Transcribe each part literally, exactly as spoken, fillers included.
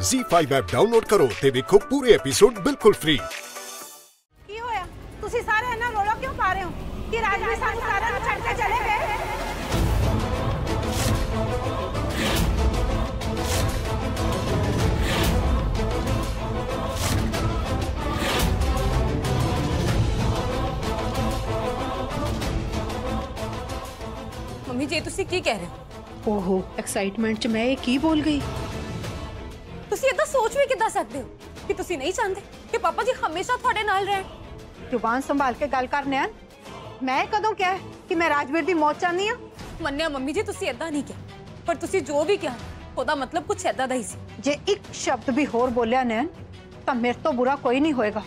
ज़ी five app download करो ते देखो पूरे एपिसोड बिल्कुल फ्री। की होया? तुसी सारे इन्ना रोला क्यों पा रहे हो कि राजवीर सानू सारा नु छड्ड के चले गए? मम्मी जी तुसी की कह रहे हो? ओहो एक्साइटमेंट च मैं ये की बोल गई। तुसी इतना सोच भी किद्दां सकदे हो कि तुसी नहीं चाहते कि पापा जी हमेशा थोड़े नाल रहन? जुबान संभाल के गल कर नैन। मैं कदों क्या कि मैं राजवीर दी मौत चाहनी हां? मन्निया मम्मी जी तुसी इदां नहीं कहा, पर तुसी जो भी कहा ओदा मतलब कुछ इदां दा ही सी। जे एक शब्द भी होर बोलिया नैन तां मेरे तो बुरा कोई नहीं होएगा।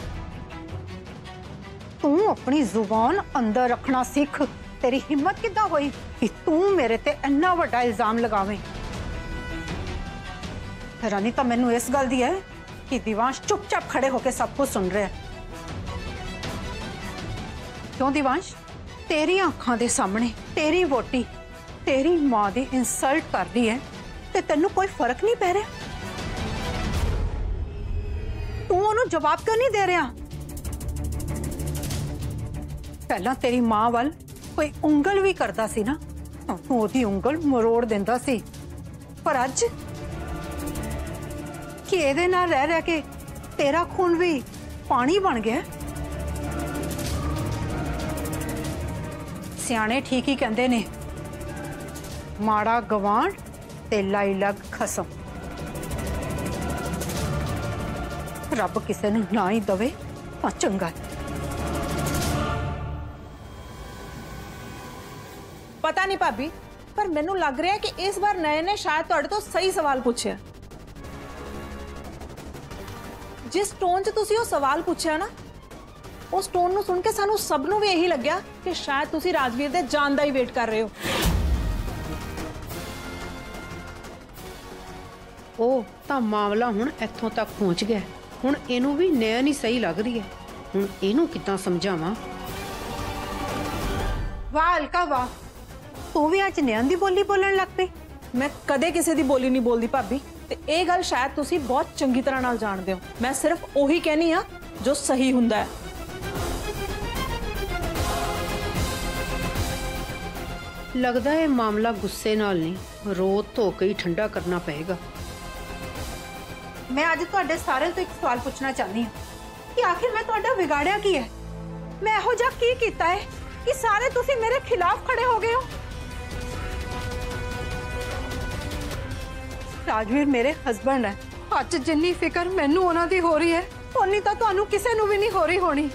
तू अपनी जुबान अंदर रखना सीख। तेरी हिम्मत किद्दां होई कि तू मेरे ते इन्ना बड़ा इल्जाम लगावे? हैरानी तो मैनू इस गल दी है कि दिवांश चुपचाप खड़े होके सब कुछ सुन रहे हैं। क्यों दिवांश? तेरी आंखां दे सामने तेरी वोटी तेरी मां दी इंसल्ट कर रही है ते तेनू कोई फर्क नहीं पै रहा? तू ओनू जवाब क्यों नहीं दे रहा? पहला तेरी मां वाल कोई उंगल भी करता सी ना तू ओदी उंगल मरोड़ देंदा सी, पर अज कि एदे नाल रह रह के तेरा खून भी पानी बन गया। सियाने ठीक ही कहंदे ने, माड़ा गवांढ ते लाई लग खसम। रब किसे नूं ना ही दवे तां चंगा। पता नहीं भाभी, पर मैनू लग रहा है कि इस बार नए ने शायद तुहाडे तो सही सवाल पूछे। जिस टोन च तुसी वो सवाल पूछा ना, उस टोन नू सुन के सानू सब नू भी यही लग्या कि शायद तुसी राजवीर दे जान दा ही वेट कर रहे हो। ओ तां मामला हुण इत्थों तक पहुंच गया। हुण इनू भी नया नहीं सही लग रही है। हुण इनू किद्दां समझावां? वाह अलका वाह, तू भी अज नयन दी बोली बोलन लग पई। मैं कदे किसी दी बोली नहीं बोलती भाभी, ते ये गल शायद तुसी बहुत चंगी तरह नाल जानदे हो। मैं सिर्फ ओही कहनी आ जो सही हुंदा है। लगदा है मामला गुस्से नाल नहीं, रो धो के ही ठंडा करना पएगा। मैं अज तुहाडे सारे तो एक सवाल पूछना चाहनी हूं कि आखिर मैं तुहाडा बिगाड़िया की है? मैं एहो जिहा की कीता है कि सारे तुसी मेरे खिलाफ खड़े हो गए हो? राजवीर मेरे हस्बैंड है। अज जिन्नी फिक्र मैनू उन्हां दी हो रही है उन्नी तां तुहानू किसे नू भी नहीं हो रही होनी।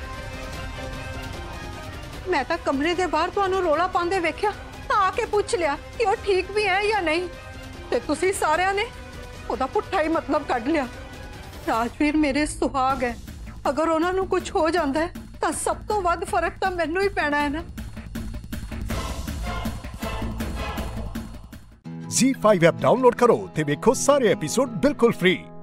मैं तां कमरे दे बाहर तुहानू रोला पांदे वेख्या तां आके पूछ लिया कि वो ठीक भी है या नहीं, ते तुसी सारिਆਂ ने ओदा पुट्ठा ही मतलब कढ लिया। राजवीर मेरे सुहाग है, अगर उन्हां नू कुछ हो जांदा है तां सब तो वध फर्क तां मैनू ही पैना है ना। ज़ी फाइव ऐप डाउनलोड करो ते देखो सारे एपिसोड बिल्कुल फ्री।